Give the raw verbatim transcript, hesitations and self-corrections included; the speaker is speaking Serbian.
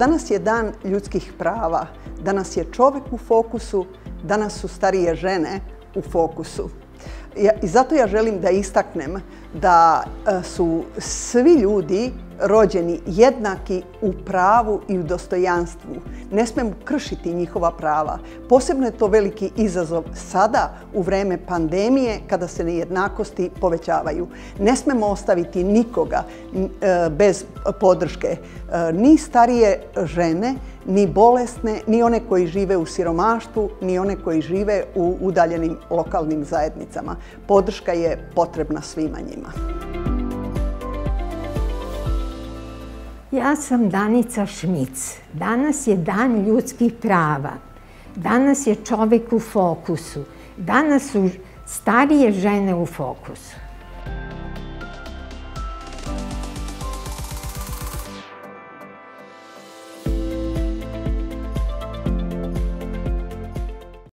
Danas je dan ljudskih prava, danas je čovjek u fokusu, danas su starije žene u fokusu. I zato ja želim da istaknem da su svi ljudi rođeni jednaki u pravu i u dostojanstvu. Ne smemo kršiti njihova prava. Posebno je to veliki izazov sada u vreme pandemije kada se nejednakosti povećavaju. Ne smemo ostaviti nikoga bez podrške. Ni starije žene, ni bolesne, ni one koji žive u siromaštvu, ni one koji žive u udaljenim lokalnim zajednicama. Podrška je potrebna svima njima. Ja sam Danica Šmic. Danas je dan ljudskih prava. Danas je čovjek u fokusu. Danas su starije žene u fokusu.